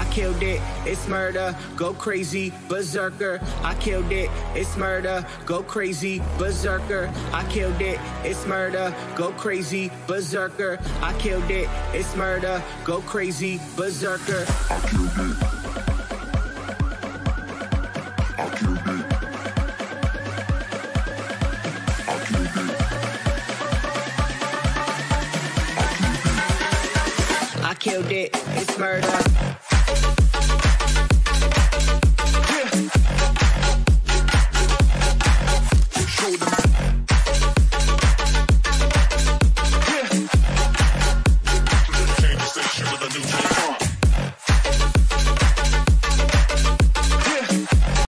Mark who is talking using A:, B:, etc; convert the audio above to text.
A: killed it, it's murder, go crazy, berserker. I killed it, it's murder, go crazy, berserker. I killed it, it's murder, go crazy, berserker. I killed it, it's murder, go crazy, berserker. I killed it. I killed it. I killed it. I killed it, it's murder.